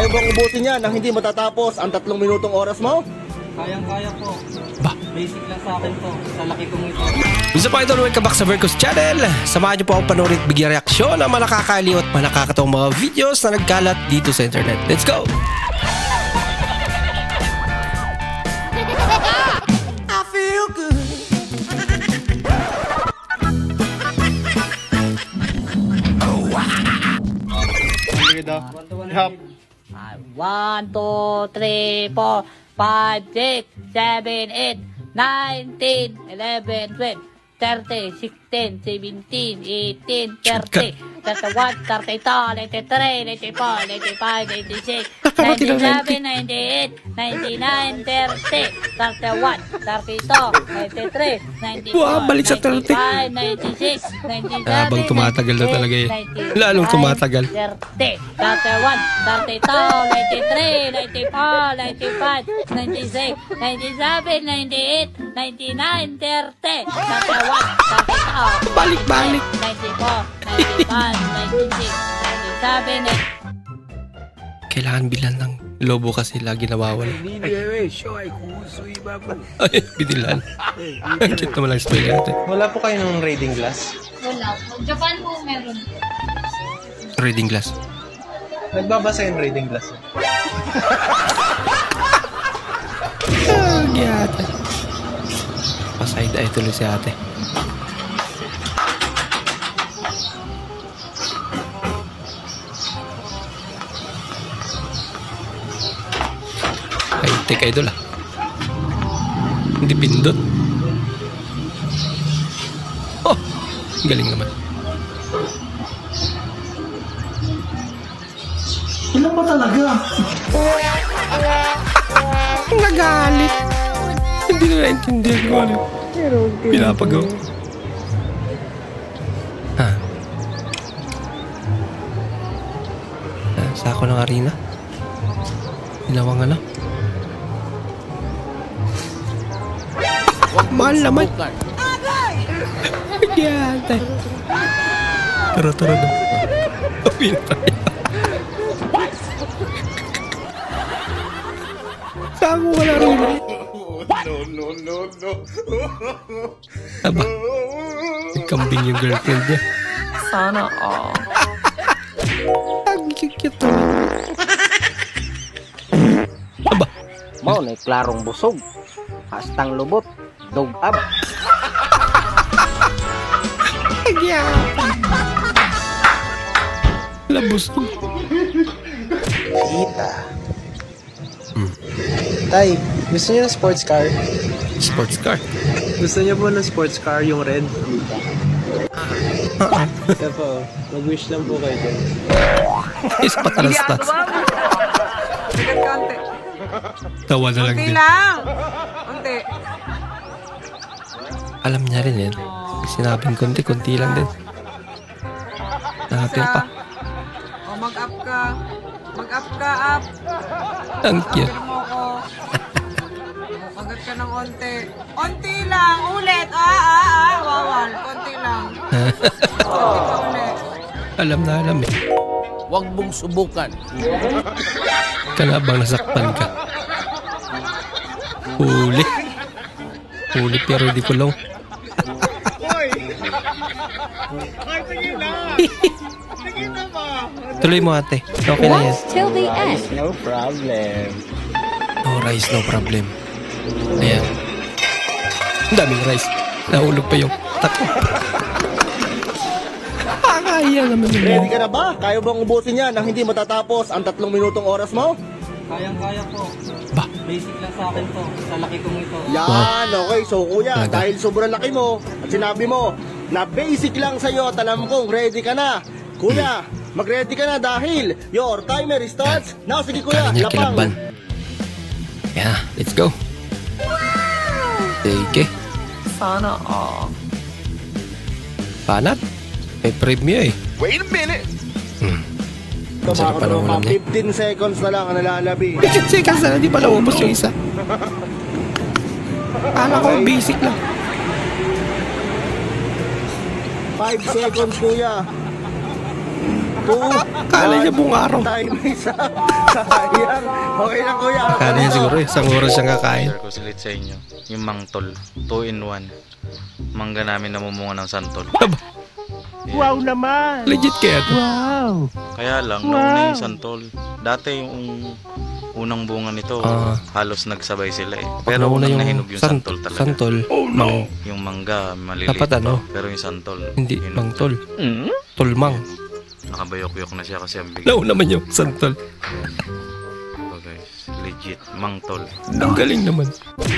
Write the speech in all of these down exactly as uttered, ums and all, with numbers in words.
Kaya bang ubusin yan nang hindi matatapos ang tatlong minutong oras mo? Kayang-kaya po. Ba? Basic lang sa akin to. Sa laki kong ito. Gusto pa idol, welcome back sa Vercos Channel. Samahan niyo po akong panoorin at bigyan reaksyon ng mga nakakaliw at mga nakakatawang mga videos na nagkalat dito sa internet. Let's go! I feel good. Oh, wow! Yup. One, two, three, four, five, six, seven, eight, nine, ten, eleven, twelve, thirteen, sixteen, seventeen, eighteen, thirty, thirty-one, thirty-two, thirty-three, thirty-four, thirty-five, thirty-six, ninety-seven, ninety-eight, ninety-nine, thirty, thirty-one, thirty-two, ninety-three, ninety-four, Wow, balik sa thirty. ninety-five, ninety-six, ninety-seven, Habang tumatagal na talaga eh. Lalong tumatagal. thirty, thirty-one, thirty-two, ninety-three, ninety-four, ninety-five, ninety-six, ninety-seven, ninety-eight, ninety-nine, thirty, thirty-one, thirty-two, Balik-balik. ninety-four, ninety-five, ninety-six, ninety-seven, Kailangan bilan ng lobo kasi lagi nawawala. Ay, binilan. Ang cute naman lang spoil natin. Wala po kayo ng reading glass? Wala po. Japan po meron. Reading glass. Nagbabasa yung reading glass. Ah, ate. Pasayda ay tuloy si ate. Ay, teka idol ah. Hindi pindot. Oh, galing naman. Ilan pa talaga? Nagalit. Hindi na naintindihan ko ano. Pinapagaw. Ha? Ah, sako ng arena? Ilawang ano? Mahal naman. Yan. Tara, tara na. Tapin tayo. Sako ka na rin. No, no, no, no. Aba, nagkambing yung girlfriend niya. Sana all. Ang cute naman. Aba, Mao na klarong busog. Hastang lubot. Dog-ab. labos ko. Kita. Hmm. Tay, gusto niyo ng sports car? Sports car? Gusto niyo po ng sports car, yung red? Oo. Ito po, mag-wish lang po kayo dyan. Is patalastas. Sikat konti. Tawa na lang Konti din. lang. Konti. Alam niya rin yan. Sinabing konti, konti lang din. Nakapil pa. O, mag-up ka. Mag-up ka, up. Ang cute. Kapil mo ko. Kagat ka ng onti. Onti lang. Ulit. Ah, ah, ah. Wawal. Konti lang. Konti pa ulit. Alam na alam eh. Huwag mong subukan. Kalabang nasakpan ka. Huli. Huli pero di kulong. Tuloy mo ate. Okay na yan. Till the end. No problem. No rice, no problem. Ayan. Ang daming rice. Nahulog pa yung tato. Kaya naman yun. Ready ka na ba? Kaya bang ubusin yan nang hindi matatapos ang tatlong minutong oras mo? Kayang-kaya po. Ba? Basic lang sa akin to. Sa laki kong ito. Yan, okay. So kuya, Talaga? dahil sobrang laki mo at sinabi mo na basic lang sa'yo at alam kong ready ka na. Kuya, mag-ready ka na dahil your timer starts. Now, sige kuya, Kaya niya lapang. kilaban. Yeah, let's go. Sige. Sana all. Panat? May premyo eh. Wait a minute. Hmm. Ang sarap pa ng ulam niya. fifteen seconds na lang ang nalalabi. fifteen seconds na, di pa naubos yung isa. Kala ko basic lang. five seconds kuya. Oo. Kala niya buong araw. Tayo may isa. Sayang. Okay lang kuya. Kala niya siguro isang oras siyang kakain. Share ko sulit sa inyo. Yung mangtol. two in one. Mangga namin namumunga ng santol. Aba, Wow naman. legit kaya to. Wow. Kaya lang, nauna yung santol. Dati yung unang bunga nito, Ah. halos nagsabay sila eh. Pag Pero nauna unang yung nahinog yung san- santol talaga. Santol. Oh no. Yung mangga, maliliit Dapat ano? pa. Pero yung santol, Hindi, hinog mangtol. na. Tolmang. Nakabayok-yok na siya kasi ang bigat. No naman yung santol. So guys, legit, mangtol. Ang galing naman.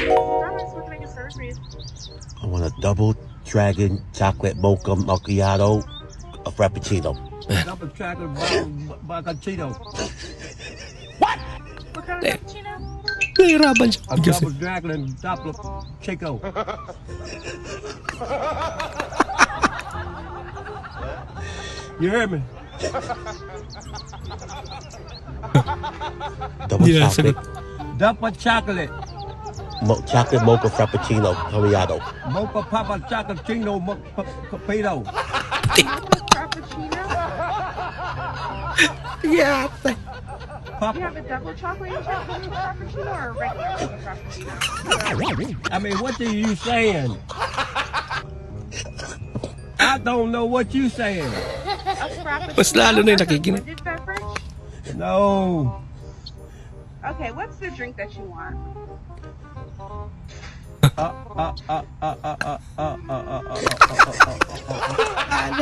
I want a double dragon chocolate mocha macchiato, a frappuccino. Double chocolate macchiato. Eh, nahirapan siya. A Kasi, double dragon double chico. You hear me? Double Hindi na chocolate, sagot. Double chocolate. mo- chocolate mocha frappuccino macchiato. Mocha papa chocolate chino capito. Yeah. Papa. You have a double chocolate chocolate frappuccino or a regular frappuccino? I mean, what are you saying? I don't know what you saying. A frappuccino. Mas lalo na yung nakikinig. Blended beverage? No. Okay, what's the drink that you want? Uh, uh, uh, uh, uh, uh, uh, uh, uh, uh, uh,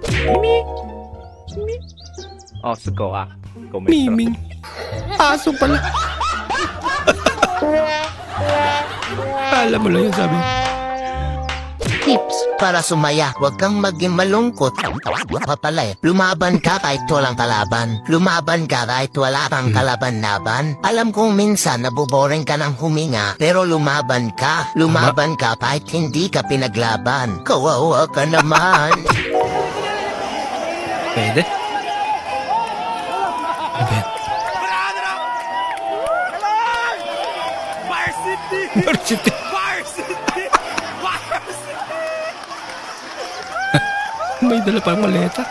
Oh, sugo ah. Miming. Aso pala. Alam mo lang yun sabi. Tips para sumaya, huwag kang maging malungkot. Papala eh, lumaban ka kahit walang kalaban. Lumaban ka kahit wala kang kalaban-laban. Alam kong minsan naboboring ka ng huminga, pero lumaban ka. Lumaban ka kahit hindi ka pinaglaban. Kawawa ka naman. Pwede. Pwede. Varsity. May dala pang maleta.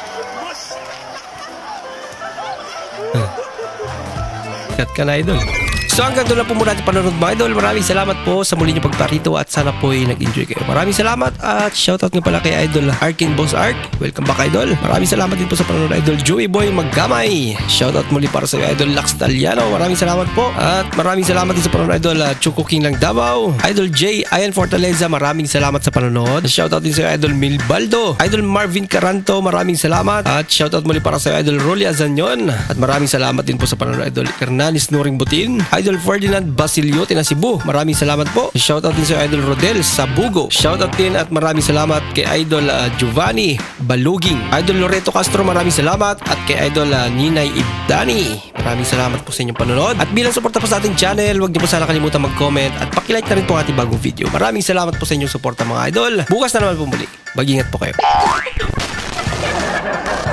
Cut ka na, idol. So hanggang doon lang po muna natin panonood mga idol. Maraming salamat po sa muli niyo pagparito at sana po ay nag-enjoy kayo. Maraming salamat at shoutout nga pala kay idol Arkin Boss Ark. Welcome back idol. Maraming salamat din po sa panonood idol Joey Boy Maggamay. Shoutout muli para sa idol Lax Taliano. Maraming salamat po. At maraming salamat din sa panonood idol uh, Chuko King lang Davao. Idol J Ian Fortaleza. Maraming salamat sa panonood. Shoutout din sa idol Milbaldo. Idol Marvin Caranto. Maraming salamat. At shoutout muli para sa idol Rolly Azanyon. At maraming salamat din po sa panonood idol Hernanis Nuring Butin. Idol Ferdinand Basilio na Cebu. Maraming salamat po. Shoutout din sa idol Rodel Sabugo. Shoutout din at maraming salamat kay idol uh, Giovanni Baluging. Idol Loreto Castro, maraming salamat. At kay idol uh, Ninay Ibdani. Maraming salamat po sa inyong panonood. At bilang suporta po sa ating channel, huwag niyo po sana kalimutan mag-comment at pakilike na rin po ang ating bagong video. Maraming salamat po sa inyong suporta mga idol. Bukas na naman po muli. Mag-ingat po kayo.